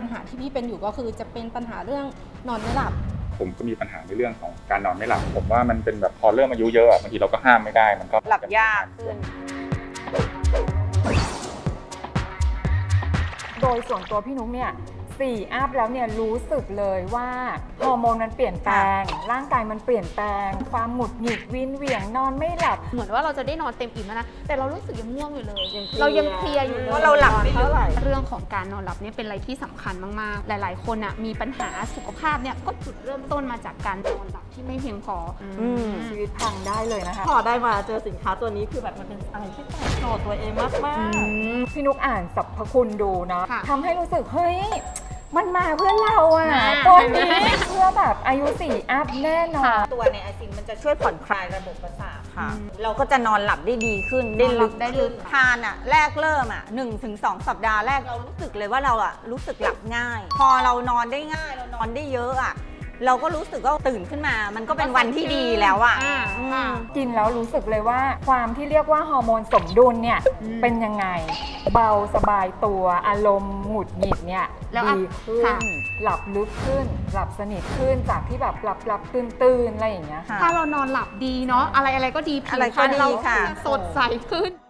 ญหาที่พี่เป็นอยู่ก็คือจะเป็นปัญหาเรื่องนอนไม่หลับผมก็มีปัญหาในเรื่องของการนอนไม่หลับผมว่ามันเป็นแบบพอเริ่มอายุเยอะบางทีเราก็ห้ามไม่ได้มันก็หลับยากขึ้นโดยส่วนตัวพี่นุ๊กเนี่ย4 อัพแล้วเนี่ยรู้สึกเลยว่าฮอร์โมนมันเปลี่ยนแปลงร่างกายมันเปลี่ยนแปลงความหงุดหงิดวินเหวี่ยงนอนไม่หลับเหมือนว่าเราจะได้นอนเต็มอิ่มแล้วนะแต่เรารู้สึกยังง่วงอยู่เลยเรายังเพลียอยู่เลยเพราะเราหลับไม่เท่าไหร่เรื่องของการนอนหลับเนี่ยเป็นอะไรที่สำคัญมากๆหลายๆคนอ่ะมีปัญหาสุขภาพเนี่ยก็จุดเริ่มต้นมาจากการนอนหลับที่ไม่เพียงพอชีวิตพังได้เลยนะคะพอได้มาเจอสินค้าตัวนี้คือแบบมันเป็นอะไรที่ตอบโจทย์ตัวเองมากๆพี่นุ๊กอ่านสรรพคุณดูเนาะทำให้รู้สึกเฮ้ยมันมาเพื่อเราอะตัวนี้เพื่อแบบอายุ4 อัพแน่นอนตัวในไอซินมันจะช่วยผ่อนคลายระบบประสาทค่ะเราก็จะนอนหลับได้ดีขึ้นได้ลึกทานอะแรกเริ่มอะ1-2 สัปดาห์แรกเรารู้สึกเลยว่าเราอะรู้สึกหลับง่ายพอเรานอนได้ง่ายเรานอนได้เยอะอะเราก็รู้สึกว่าตื่นขึ้นมามันก็เป็นวันที่ดีแล้วอะกินแล้วรู้สึกเลยว่าความที่เรียกว่าฮอร์โมนสมดุลเนี่ยเป็นยังไงเบาสบายตัวอารมณ์หงุดหงิดเนี่ยดีขึ้นหลับลึกขึ้นหลับสนิทขึ้นจากที่แบบหลับตื่นอะไรอย่างเงี้ยถ้าเรานอนหลับดีเนาะอะไรก็ดีผิวพรรณเราสดใสขึ้น